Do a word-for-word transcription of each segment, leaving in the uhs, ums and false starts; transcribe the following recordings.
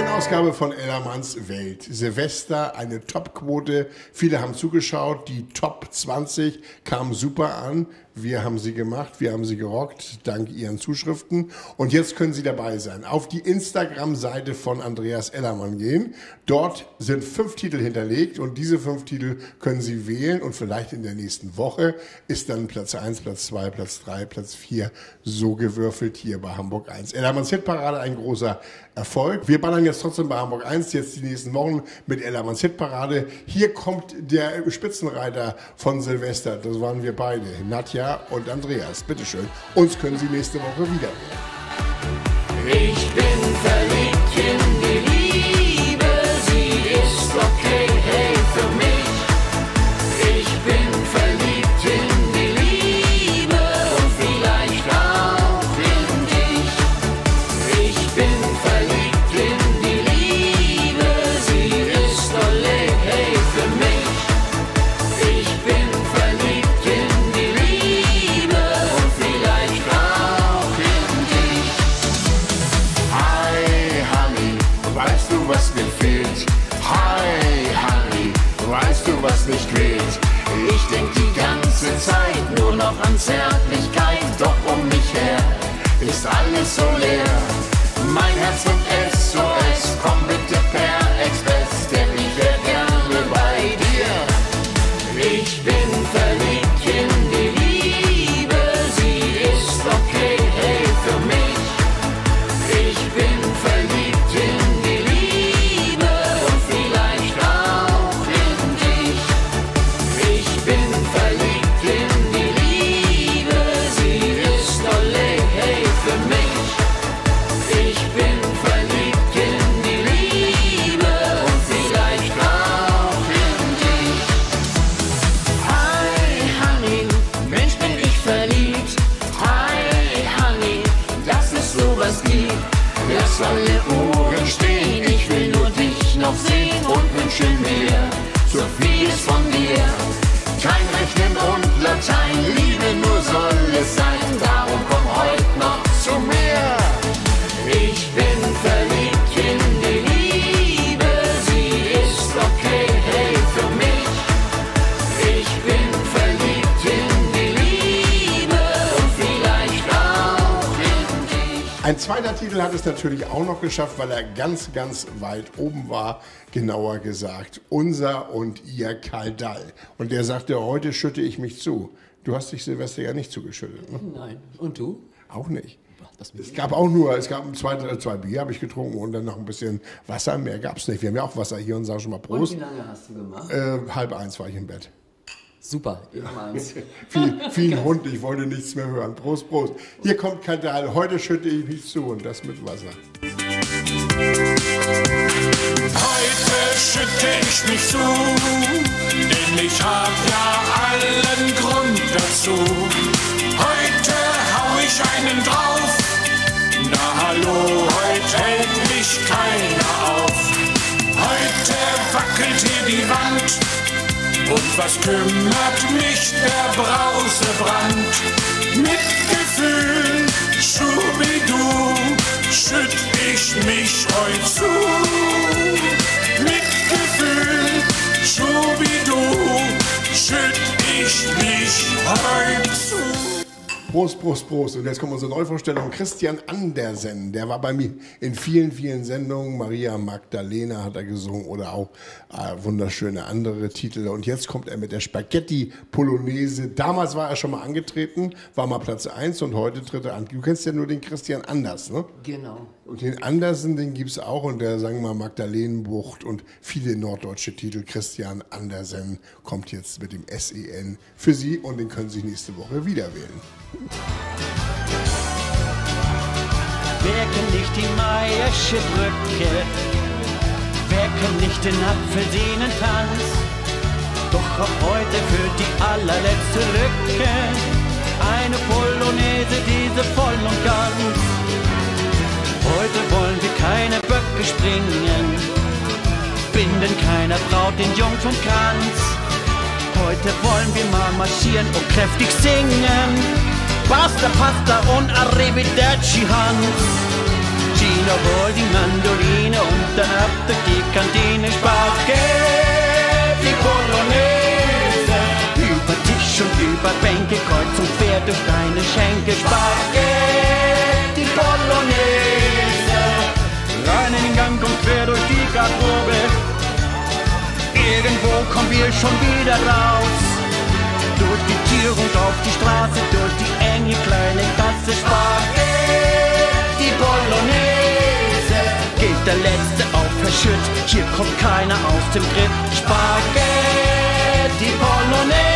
neuen Ausgabe von Ellermanns Welt. Silvester, eine Topquote. Viele haben zugeschaut. Die Top zwanzig kamen super an. Wir haben sie gemacht, wir haben sie gerockt, dank Ihren Zuschriften. Und jetzt können Sie dabei sein. Auf die Instagram-Seite von Andreas Ellermann gehen. Dort sind fünf Titel hinterlegt und diese fünf Titel können Sie wählen. Und vielleicht in der nächsten Woche ist dann Platz eins, Platz zwei, Platz drei, Platz vier so gewürfelt hier bei Hamburg eins. Ellermanns Hitparade, ein großer Erfolg. Wir ballern jetzt trotzdem bei Hamburg eins, jetzt die nächsten Wochen mit Ellermanns Hitparade. Hier kommt der Spitzenreiter von Silvester. Das waren wir beide, Nadja und Andreas. Bitteschön. Uns können Sie nächste Woche wieder hören. Ich bin verliebt in die Liebe, sie ist okay, hey, für mich. Ich bin verliebt in die Liebe und vielleicht auch in dich. Ich bin verliebt in die Liebe, sie ist okay, hey, für mich. Ich bin verliebt in die Liebe und vielleicht auch in dich. Hi, Honey, weißt du, was mir fehlt? Hi, Honey, weißt du, was mich quält? Ich denk die ganze Zeit nur noch an Zärtlichkeit, doch um mich her ist alles so leer. Mein Herz nimmt S O S, komm bitte per Express, denn ich wär gerne bei dir. Ich bin verliebt in die Liebe, sie ist okay, hey, für mich. Ich bin verliebt in die Liebe und vielleicht auch in dich. Ich bin verliebt in die Liebe, sie ist okay, hey, für mich. Ich bin verliebt in die Liebe und vielleicht auch in dich. Hi, Honey, Mensch, bin ich verliebt. Hi, Honey, dass es sowas gibt. Lass alle Uhren stehen, ich will nur dich noch sehen und wünsche mir so vieles von dir. Kein Rechnen und Latein, Liebe nur soll es sein, darum komm heute noch zu mir. Ich bin verliebt in die Liebe, sie ist okay, hey, für mich. Ich bin verliebt in die Liebe und vielleicht auch in dich. Ein zweiter Titel hat es natürlich auch noch geschafft, weil er ganz, ganz weit oben war. Genauer gesagt, unser und ihr Karl Dall. Und der sagte, heute schütte ich mich zu. Du hast dich Silvester ja nicht zugeschüttet, ne? Nein. Und du? Auch nicht. Das Es gab auch nur, es gab zwei, zwei Bier, habe ich getrunken und dann noch ein bisschen Wasser. Mehr gab es nicht. Wir haben ja auch Wasser hier und sagen schon mal Und Prost. wie lange hast du gemacht? Äh, halb eins war ich im Bett. Super, eben eins. Viel, viel Hund, ich wollte nichts mehr hören. Prost, Prost. Hier kommt Karl Dall. Heute schütte ich mich zu und das mit Wasser. Heute schütte ich mich zu, denn ich hab ja allen Grund dazu. Heute hau ich einen drauf, na hallo, heute hält mich keiner auf. Heute wackelt hier die Wand, und was kümmert mich der Brausebrand? Mit Gefühl, Schubidu, schütt ich mich heut zu. Mit Gefühl, Schubidu, schütt ich mich heut zu. Prost, Prost, Prost. Und jetzt kommt unsere Neuvorstellung. Christian Andersen, der war bei mir in vielen, vielen Sendungen. Maria Magdalena hat er gesungen oder auch äh, wunderschöne andere Titel. Und jetzt kommt er mit der Spaghetti Polonaise. Damals war er schon mal angetreten, war mal Platz eins und heute tritt er an. Du kennst ja nur den Christian Anders, ne? Genau. Und den Andersen, den gibt's auch. Und der, sagen wir mal, Magdalenenbucht und viele norddeutsche Titel. Christian Andersen kommt jetzt mit dem S E N für Sie und den können Sie nächste Woche wieder wählen. Wer kennt nicht die Mayersche Brücke? Wer kennt nicht den Apfelsinentanz? Doch ab heute führt die allerletzte Lücke eine Polonaise, diese voll und ganz. Heute wollen wir keine Böcke springen, binden keiner Braut den Jungfernkranz. Heute wollen wir mal marschieren und kräftig singen. Basta, pasta und arrivederci Hans. Gino hol die Mandoline und dann ab durch die Kantine. Spaghetti Bolognese, über Tisch und über Bänke, kreuz und quer durch deine Schenke. Spaghetti Bolognese, rein in den Gang und quer durch die Garderobe. Irgendwo kommen wir schon wieder raus, durch die Tür und auf die Straße, durch die enge kleine Gasse. Spaghetti Bolognese, geht der Letzte auf verschütt, hier kommt keiner aus dem Griff. Spaghetti Bolognese.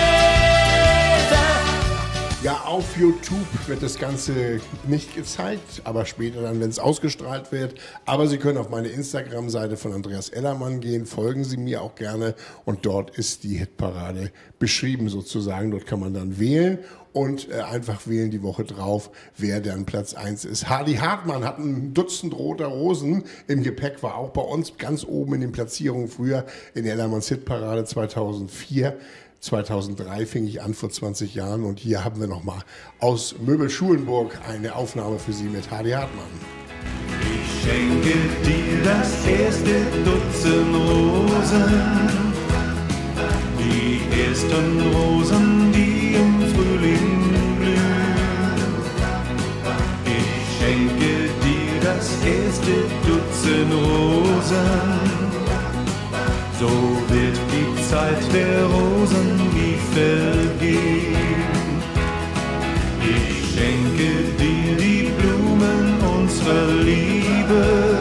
Ja, auf YouTube wird das Ganze nicht gezeigt, aber später dann, wenn es ausgestrahlt wird. Aber Sie können auf meine Instagram-Seite von Andreas Ellermann gehen, folgen Sie mir auch gerne und dort ist die Hitparade beschrieben sozusagen. Dort kann man dann wählen und äh, einfach wählen die Woche drauf, wer dann Platz eins ist. Hardy Hartmann hat ein Dutzend roter Rosen im Gepäck, war auch bei uns ganz oben in den Platzierungen früher in Ellermanns Hitparade zweitausendvier. zweitausenddrei fing ich an, vor zwanzig Jahren. Und hier haben wir nochmal aus Möbel Schulenburg eine Aufnahme für Sie mit Hardy Hartmann. Ich schenke dir das erste Dutzend Rosen, die ersten Rosen, die im Frühling blühen. Ich schenke dir das erste Dutzend Rosen, so wird die Zeit der Rosen nie vergehen. Ich schenke dir die Blumen unserer Liebe,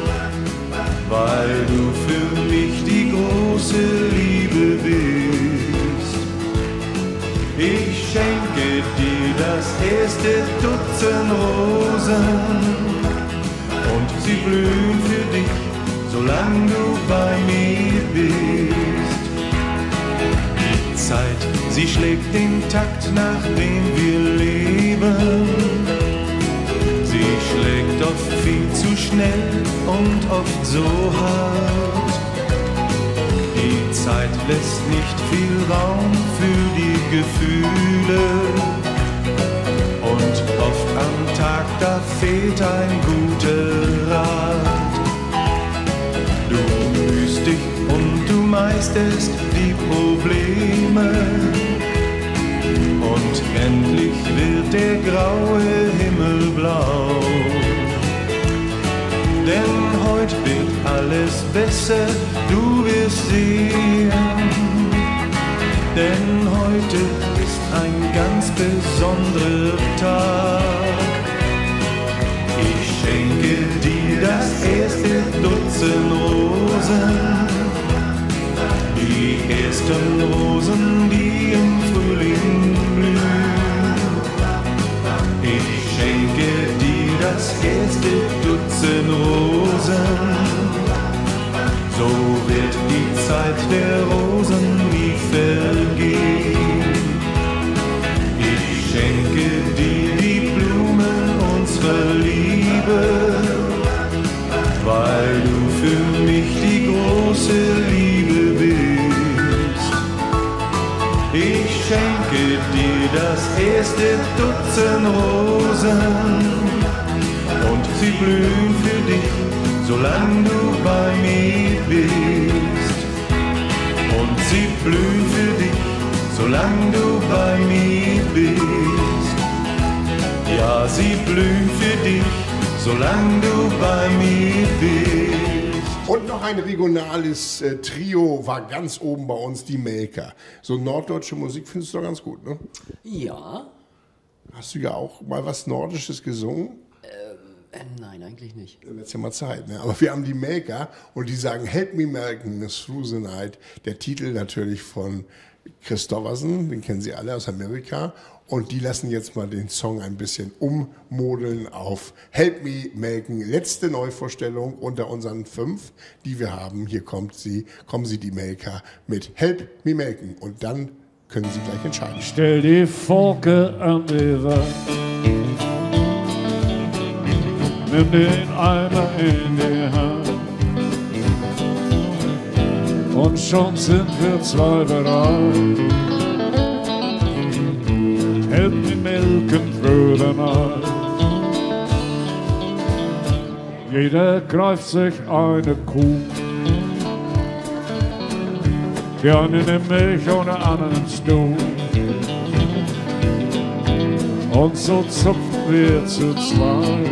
weil du für mich die große Liebe bist. Ich schenke dir das erste Dutzend Rosen und sie blühen für dich, solange du bei mir bist. Die Zeit, sie schlägt den Takt, nach dem wir leben. Sie schlägt oft viel zu schnell und oft so hart. Die Zeit lässt nicht viel Raum für die Gefühle. Und oft am Tag, da fehlt ein guter Rat. Du bemühst dich und du meisterst die Probleme. Und endlich wird der graue Himmel blau. Denn heute wird alles besser, du wirst sehen. Denn heute ist ein ganz besonderer Tag. Ich schenke dir das erste Dutzend Rosen, die ersten Rosen, die im Frühling blühen. Ich schenke dir das erste Dutzend Rosen, so wird die Zeit der Rosen nie vergehen. Ich schenke dir die Blumen unserer Liebe, weil du für mich die große Liebe bist. Ich schenke dir das erste Dutzend Rosen und sie blühen für dich, solange du bei mir bist. Und sie blühen für dich, solange du bei mir bist. Ja, sie blühen für dich, solange du bei mir bist. Und noch ein regionales äh, Trio war ganz oben bei uns, die Melker. So norddeutsche Musik findest du doch ganz gut, ne? Ja. Hast du ja auch mal was Nordisches gesungen? Äh, nein, eigentlich nicht. Dann wird's ja mal Zeit, ne? Aber wir haben die Melker und die sagen Help Me Malcolm, Through the Night. Der Titel natürlich von Christofferson, den kennen Sie alle aus Amerika. Und die lassen jetzt mal den Song ein bisschen ummodeln auf Help Me Malcolm. Letzte Neuvorstellung unter unseren fünf, die wir haben. Hier kommt sie, kommen sie die Melker mit Help Me Malcolm. Und dann können Sie gleich entscheiden. Stell die Forke an die Wand, nimm den Eimer in die Hand und schon sind wir zwei bereit. Help me milking through the night. Jeder greift sich eine Kuh. Die eine nimmt mich und der andere nimmst du. Und so zupfen wir zu zweit.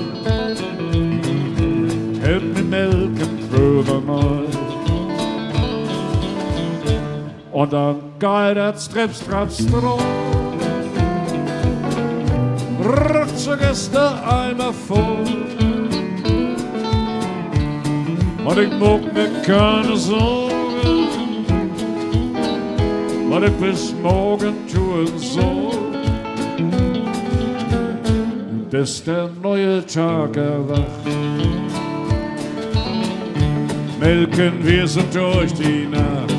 Help me melken through the night. Und dann geidert Strip, Strap, Strom. Ruckzuck ist der Eimer voll. Und ich mag mir keine Sorgen, weil ich bis morgen tun soll, bis der neue Tag erwacht. Melken wir so durch die Nacht.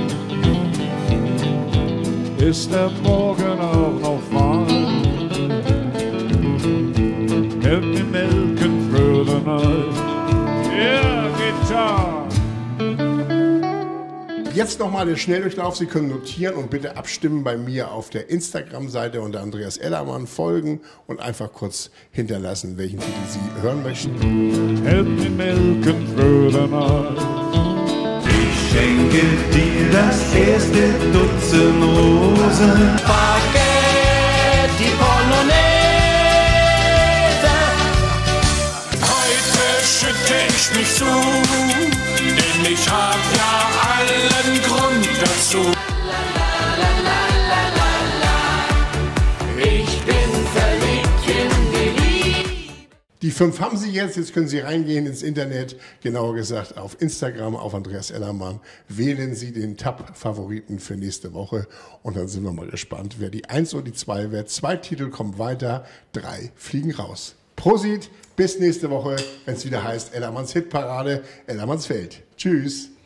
Ist der Morgen auch noch warm? Help me melken through the night. Yeah, Gitarre. Jetzt nochmal der Schnelldurchlauf. Sie können notieren und bitte abstimmen bei mir auf der Instagram-Seite unter Andreas Ellermann, folgen und einfach kurz hinterlassen, welchen Titel Sie hören möchten. Help me melken through the night. Ich schenke dir das erste Dutzend Rosen. Spaghetti Bolognese. Heute schütte ich mich zu, denn ich hab ja allen Grund dazu. Ich bin verliebt in die Liebe. Die fünf haben Sie jetzt. Jetzt können Sie reingehen ins Internet, genauer gesagt auf Instagram, auf Andreas Ellermann. Wählen Sie den Tab-Favoriten für nächste Woche und dann sind wir mal gespannt, wer die eins und die zwei wird. Zwei Titel kommen weiter, drei fliegen raus. Prosit, bis nächste Woche, wenn es wieder heißt Ellermanns Hitparade, Ellermanns Welt. Tschüss.